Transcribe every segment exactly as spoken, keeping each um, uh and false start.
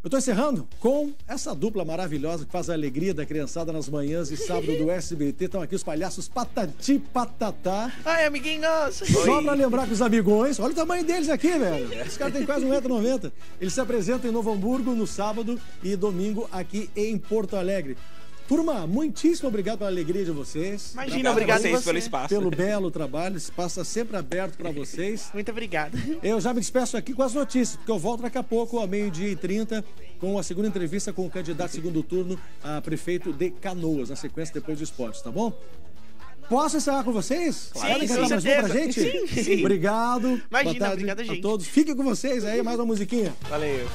Eu tô encerrando com essa dupla maravilhosa que faz a alegria da criançada nas manhãs de sábado do S B T. Estão aqui os palhaços Patati Patatá. Ai, amiguinhos! Só pra lembrar que os amigões, olha o tamanho deles aqui, velho. Esse cara tem quase um metro e noventa. Eles se apresentam em Novo Hamburgo no sábado e domingo aqui em Porto Alegre. Turma, muitíssimo obrigado pela alegria de vocês. Imagina, obrigado a vocês pelo espaço. Pelo belo trabalho, esse espaço está sempre aberto para vocês. Muito obrigado. Eu já me despeço aqui com as notícias, porque eu volto daqui a pouco, ao meio-dia e trinta, com a segunda entrevista com o candidato segundo turno a prefeito de Canoas, na sequência depois do esporte, tá bom? Posso encerrar com vocês? Sim, Querem com cantar mais uma pra certeza. gente? Sim, sim. Obrigado. Imagina, Boa tarde obrigado, a gente. todos. Fiquem com vocês aí, mais uma musiquinha. Valeu.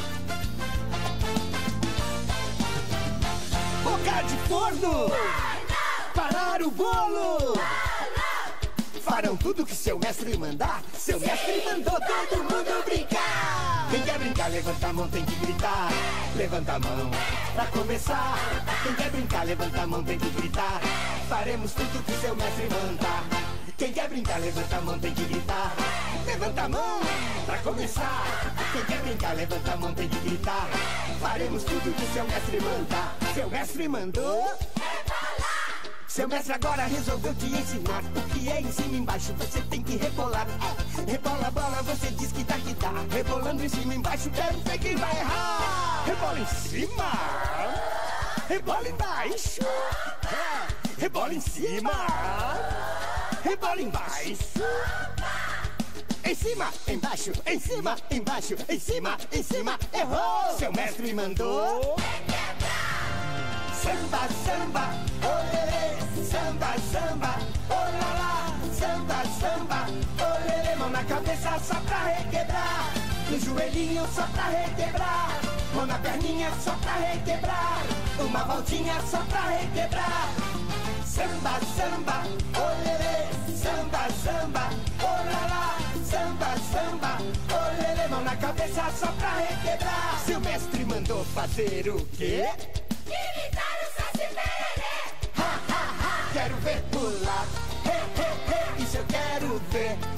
Boca de forno! Parar o bolo! Farão tudo que seu mestre mandar. Seu mestre mandou todo mundo brincar. Quem quer brincar, levanta a mão, tem que gritar. Levanta a mão pra começar. Quem quer brincar, levanta a mão, tem que gritar. Faremos tudo que seu mestre mandar. Quem quer brincar, levanta a mão, tem que gritar. Levanta a mão pra começar. Quem quer brincar, levanta a mão, tem que gritar. Faremos tudo que seu mestre mandar. Seu mestre mandou. Seu mestre agora resolveu te ensinar. O que é em cima e embaixo, você tem que rebolar. É, rebola a bola, você diz que dá que dá. Rebolando em cima e embaixo, quero ver quem vai errar. Rebola em cima, rebola embaixo. É, rebola em cima, rebola embaixo. Em cima, embaixo, em cima, embaixo, em cima, em cima, errou. Seu mestre mandou. Samba, samba, olê, samba, samba, olá, samba, samba, olê, mão na cabeça só pra requebrar, no joelhinho só pra requebrar, mão na perninha só pra requebrar, uma voltinha só pra requebrar. Samba, samba, olê, samba, samba, olá, samba, samba, olê, mão na cabeça só pra requebrar. Seu mestre mandou fazer o quê? Imitar o Saci Pererê. Ha, ha, ha. Quero ver pular. He, he, he. Isso eu quero ver.